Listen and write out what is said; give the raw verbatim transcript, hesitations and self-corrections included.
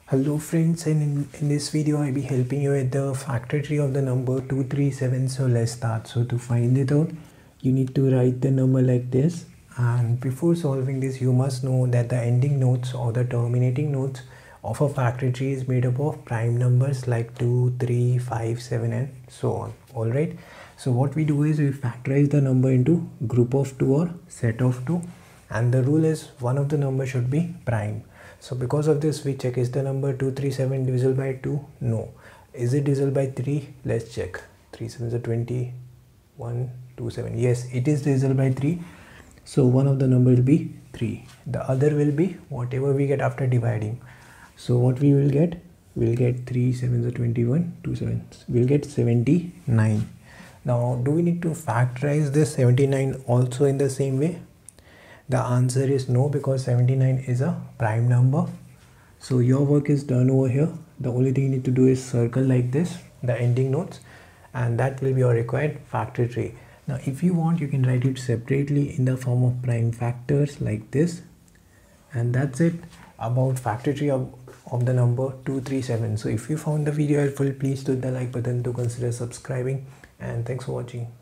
Hello friends, and in, in this video I'll be helping you with the factor tree of the number two three seven. So let's start. So to find it out, you need to write the number like this, and before solving this you must know that the ending notes or the terminating notes of a factor tree is made up of prime numbers like two, three, five, seven and so on. Alright, so what we do is we factorize the number into group of two or set of two, and the rule is one of the number should be prime. So because of this we check, is the number two three seven divisible by two? No. Is it divisible by three? Let's check. three sevens are twenty, one, two, seven. Yes, it is divisible by three. So one of the number will be three. The other will be whatever we get after dividing. So what we will get? We'll get three sevens are twenty-one, two sevens. We'll get seventy-nine. Now do we need to factorize this seventy-nine also in the same way? The answer is no, because seventy-nine is a prime number. So your work is done over here. The only thing you need to do is circle like this the ending notes, and that will be your required factor tree. Now if you want, you can write it separately in the form of prime factors like this, and that's it about factor tree of, of the number two three seven. So if you found the video helpful, please hit the like button to consider subscribing, and thanks for watching.